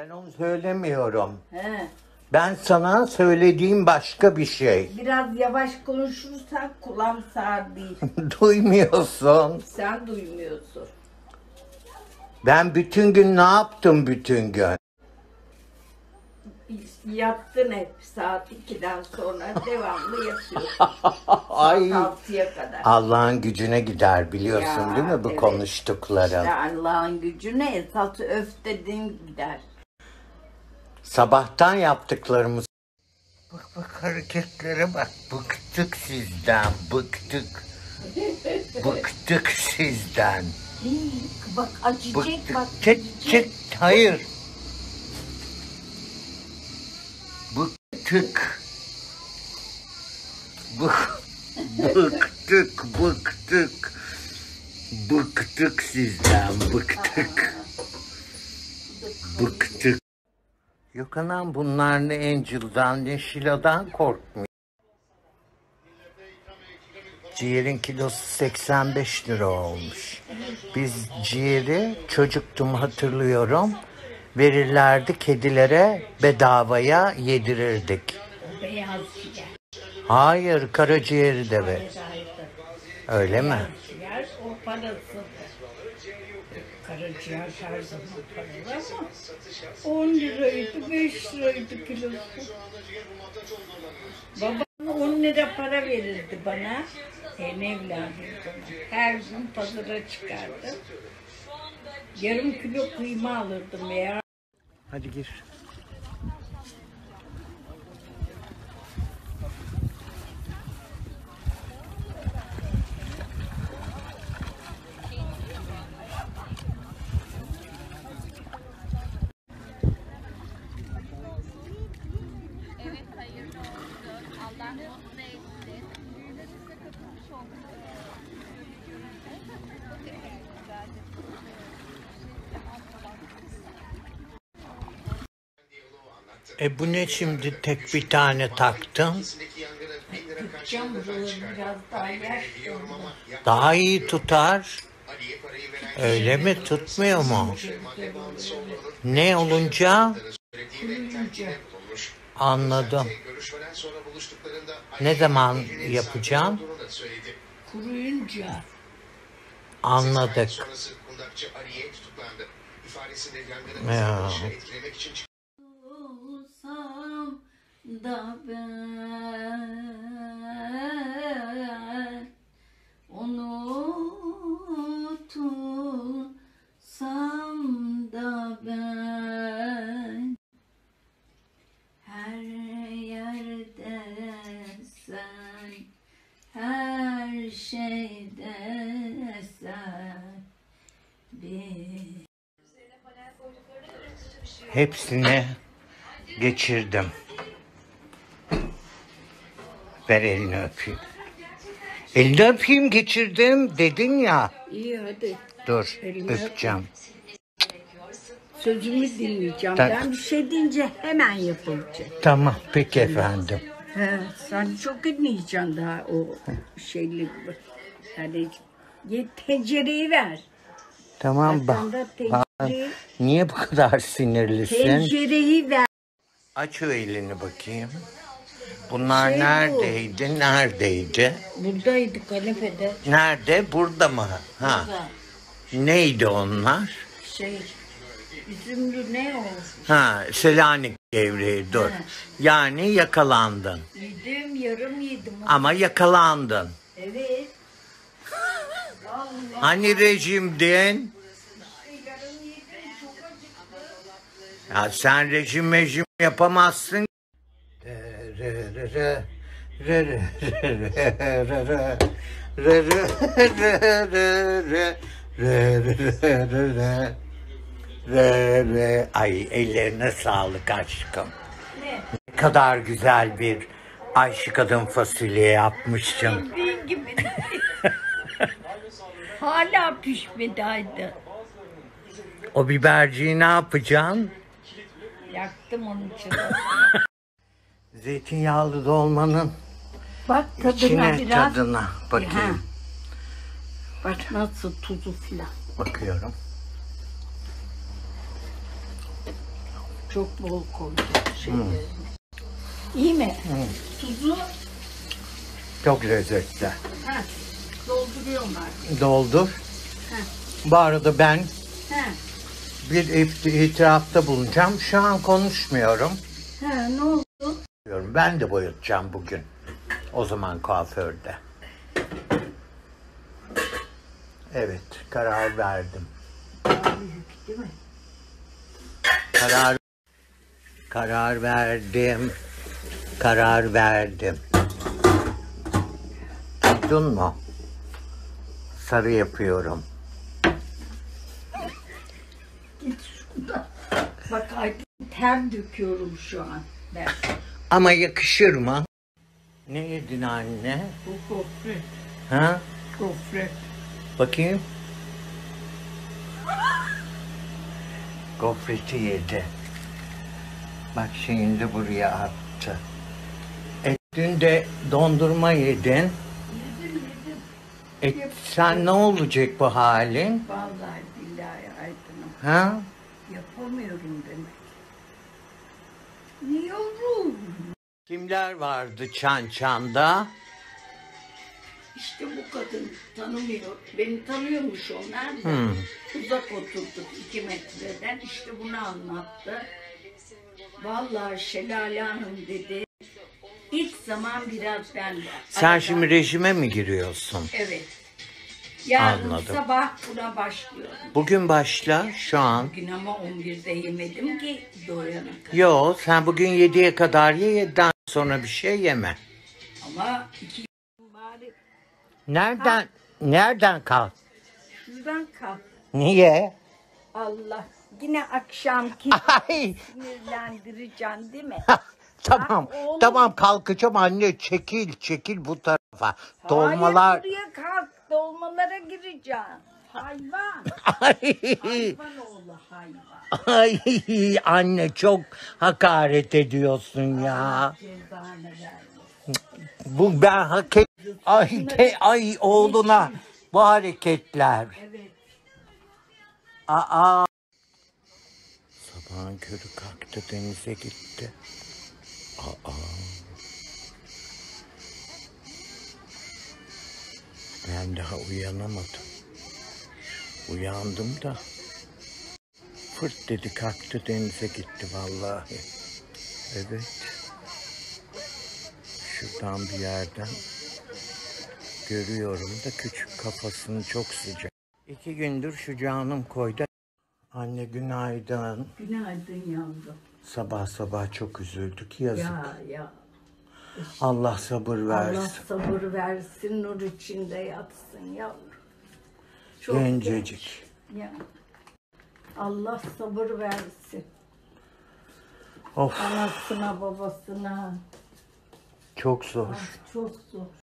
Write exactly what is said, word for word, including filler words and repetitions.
Ben onu söylemiyorum. He. Ben sana söylediğim başka bir şey. Biraz yavaş konuşursan kulağım sağır değil. Duymuyorsun. Sen duymuyorsun. Ben bütün gün ne yaptım bütün gün? Yattın hep saat ikiden sonra devamlı yatıyorsun. Ay. Saat altıya kadar. Allah'ın gücüne gider biliyorsun Ya, değil mi bu evet. konuştukların? İşte Allah'ın gücüne esas öf dediğin gider. Sabahtan yaptıklarımız. Bak bak hareketlere bak. Bıktık sizden, bıktık. Bıktık sizden. Bak acıcık Bıktık. bak. Çık çık. Hayır. Bıktık. Bık, bıktık, bıktık. Bıktık sizden, bıktık. Bıktık. Yok anam bunlar ne Angel'dan ne Sheiladan korkmuyor. Ciğerin kilosu seksen beş lira olmuş. Biz ciğeri çocuktum hatırlıyorum. Verirlerdi kedilere bedavaya yedirirdik. Beyaz ciğer. Hayır karaciğeri de ver. Öyle mi? Ciğer o parası. Karaciğer her zaman paralı ama on liraydı, beş liraydı kilosu. Babam on lira para verirdi bana. En evladıydım. Her gün pazara çıkardım. Yarım kilo kıyma alırdım ya. Hadi gir. Evet, hayırlı olsun. Allah mutlu etsin. Düğünlerinize katılmış oldunuz. E bu ne şimdi tek bir tane taktın? Tutacağım buraları biraz daha yaş oldu. Daha iyi tutar. Öyle mi? Tutmuyor mu? Ne olunca? Kuruyunca. Anladım. Ne zaman yapacağım? Kuruyunca. Anladık. Ya. Olsam da ben unutulsam da ben her yerde sen her şeyde sen bir Hepsini geçirdim. Ver elini öpeyim. Elini öpeyim geçirdim dedin ya. İyi hadi. Dur Elini öpeceğim. Sözümü dinleyeceğim. Ta- Ben bir şey deyince hemen yapılacak. Tamam peki efendim. He, sen çok dinleyeceksin daha o şeyli. Yani ye- tencereyi ver. Tamam bak. Arkanda bak. tencereyi, Niye bu kadar sinirlisin? tencereyi ver. Aç o elini bakayım. Bunlar Şey bu. neredeydi? Neredeydi? Buradaydık kanepede. Nerede? Burada mı? Ha. Burada. Neydi onlar? Şey, üzümlü ne o? Ha, Selanik gevreği dur. Ha. Yani yakalandın. Yedim, yarım yedim. Ama yakalandın. Evet. Hani rejimdin? Yarım yedim, çok acıktım. Ya sen rejim mejim yapamazsın. Ay ellerine sağlık aşkım. Ne? Ne kadar güzel bir Ayşe kadın fasulye yapmışsın. Bildiğin gibi. Hala pişmediydi. O biberciyi ne yapacaksın? Yaktım onun için. Zeytinyağlı dolmanın Bak tadına içine biraz. tadına bakayım. Ha. Bak nasıl tuzu filan. Bakıyorum. Çok bol koydum şeylerini. İyi mi? Tuzu Çok lezzetli. ha, dolduruyorum artık. Doldur. Ha. Bu arada ben Ha. bir it- itirafta bulunacağım. Şu an konuşmuyorum. Ha, ne oldu? Ben de boyatacağım bugün. O zaman kuaförde. Evet, karar verdim. Büyük değil mi? Karar karar verdim. Karar verdim. Duydun mu? Sarı yapıyorum. Git şuradan. Bak Aydın ter döküyorum şu an ben. Ama yakışır mı? Ne yedin anne? Bu gofret. Ha? Gofret. Bakayım. Gofreti yedi. Bak şimdi buraya attı. E, dün de dondurma yedin. Yedim yedim. E, sen ne olacak bu halin? Vallahi billahi Aydın'ım. Ha? Yapamıyorum demek. Niye olur? Kimler vardı Çan Çan'da? İşte bu kadın tanımıyor. Beni tanıyormuş onlar da. Hmm. Uzak oturduk iki metreden. İşte bunu anlattı. Vallahi Şelale Hanım dedi. İlk zaman biraz ben de. Sen Arada- şimdi rejime mi giriyorsun? Evet. Yarın Anladım. sabah buna başlıyorum. Bugün başla şu an. Bugün ama on birde yemedim ki doyana kadar. Yo, sen bugün yediye kadar ye, yediden sonra bir şey yeme. Ama iki bari Nereden nereden kalk? şuradan kalk. Niye? Allah. Yine akşamki Ay. sinirlendireceksin değil mi? Tamam. Bak oğlum. Tamam kalkacağım anne. Çekil, çekil bu tarafa. Dolmalar. Hayır buraya kalk. Dolmalara gireceksin. Hayvan. Ay. Hayvan oğlu hayvan. Ay anne çok hakaret ediyorsun ya. Cezanı vermesin. Bu ben hak et. Ay, te- ay oğluna bu hareketler. Evet. Aa. Sabahın körü kalktı denize gitti. Aa. Ben daha uyanamadım. Uyandım da fırt dedi kalktı denize gitti vallahi. Evet. Şuradan bir yerden görüyorum da küçük kafasını çok sıcak. İki gündür şu canım koydu. Anne günaydın. Günaydın yavrum. Sabah sabah çok üzüldük yazık. Ya ya. Allah sabır versin. Allah sabır versin, nur içinde yatsın yavrum. Çok Gencecik. genç. Ya. Allah sabır versin. Of Anasına babasına. çok zor. Ah, çok zor.